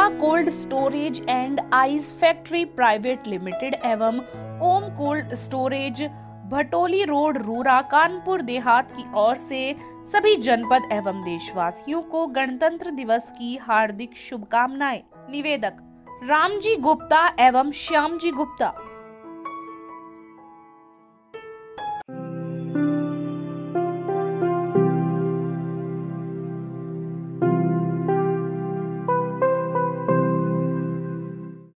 Gupta cold storage and ice factory private limited एवं Om cold storage Bhatoli road Rura Kanpur Dehat की ओर से सभी जनपद एवं देशवासियों को गणतंत्र दिवस की हार्दिक शुभकामनाएं। निवेदक रामजी गुप्ता एवं श्यामजी गुप्ता।